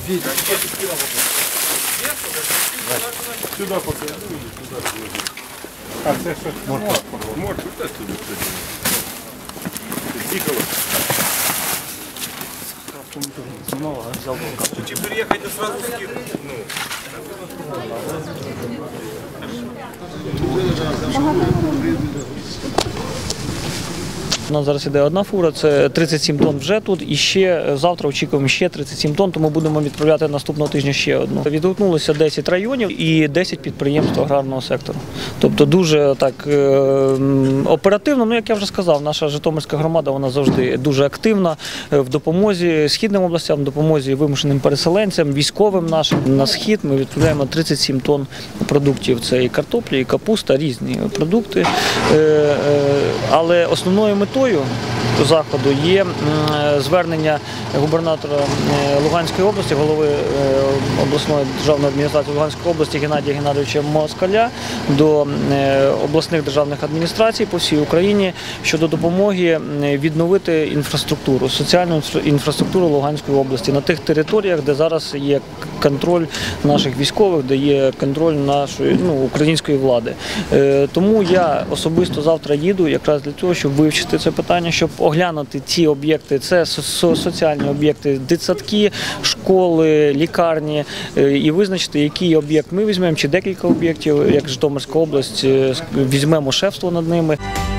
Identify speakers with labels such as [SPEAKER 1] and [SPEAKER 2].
[SPEAKER 1] Сюда покажу или сюда положу. А це що? Морква, дай сюди. Тихо. Теперь ехать сразу скинуть.
[SPEAKER 2] У нас зараз іде одна фура, це 37 тонн вже тут, і ще завтра очікуємо ще 37 тонн, тому будемо відправляти наступного тижня ще одну. Відгукнулося 10 районів і 10 підприємств аграрного сектору. Тобто дуже так оперативно, як я вже сказав, наша Житомирська громада, вона завжди дуже активна в допомозі східним областям, в допомозі вимушеним переселенцям, військовим нашим. На схід ми відправляємо 37 тонн продуктів, це і картопля, і капуста, різні продукти. Але основною метою заходу є звернення губернатора Луганської області, голови обласної державної адміністрації Луганської області Геннадія Геннадійовича Москаля до обласних державних адміністрацій по всій Україні щодо допомоги відновити інфраструктуру, соціальну інфраструктуру Луганської області на тих територіях, де зараз є контроль наших військових, де є контроль нашої української влади. Тому я особисто завтра їду якраз для того, щоб вивчити це питання, щоб оглянути ці об'єкти, це соціальні об'єкти, дитсадки, школи, лікарні, і визначити, який об'єкт ми візьмемо, чи декілька об'єктів, як Житомирська область, візьмемо шефство над ними.